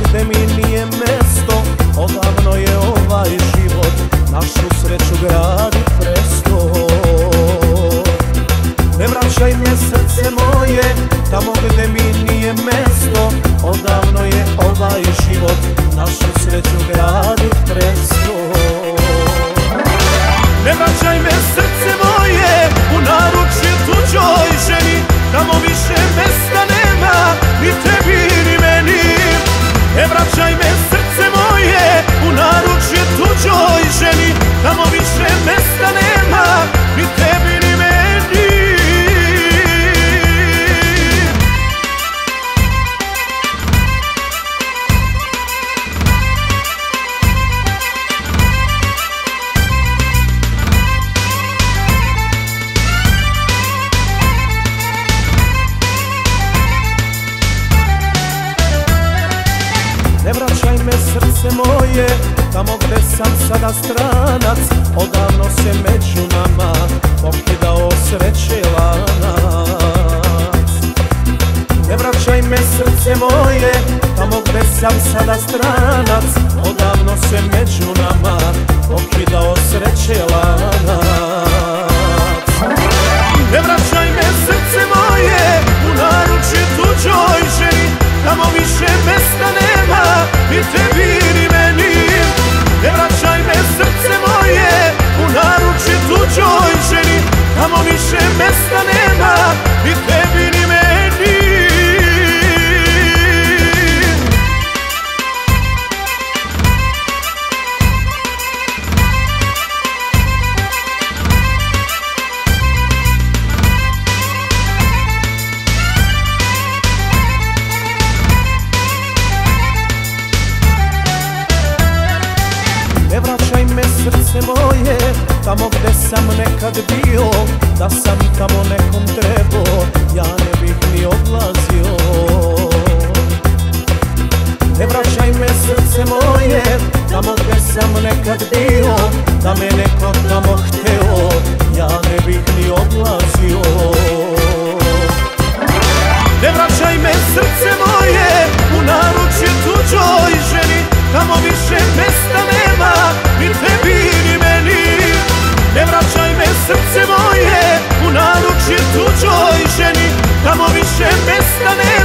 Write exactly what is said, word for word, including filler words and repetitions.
gde mi nije mesto, odavno je ovaj život našu sreću gradi presto. Ne vraćaj me srce moje tamo gde mi nije mesto, odavno je ovaj život našu sreću gradi presto. Ne vraćaj me srce moje u naručje tuđoj ženi, tamo više mesta nema ni tebi ni meni. Ne vraćaj me srce moje u naručje tuđoj ženi, tamo više mesta nema ni tebi ni meni. Ne vraćaj me srce moje tamo gde sam sada stranac, odavno se među nama pokidao sreće lanac. Ne vraćaj me srce moje tamo gde sam sada stranac, odavno se među nama pokidao sreće lanac. Ne vraćaj me srce moje u naručje tuđoj ženi, tamo više mesta nema ni tebi ni meni. Ne vraćaj me srce moje u naručje tuđoj ženi, tamo više mesta nema ni tebi ni meni. Ne vraćaj me srce moje tamo gde sam nekad bio, da sam tamo nekom trebao ja ne bih ni odlazio. Ne vraćaj me srce moje tamo gde sam nekad bio, da me neko tamo hteo ja ne bih ni odlazio. Ne vraćaj me srce moje u naručje tuđoj ženi, tamo više mesta nema ni tebi ni meni. Ne vraćaj me srce moje u naručje tuđoj ženi, tamo više mesta nema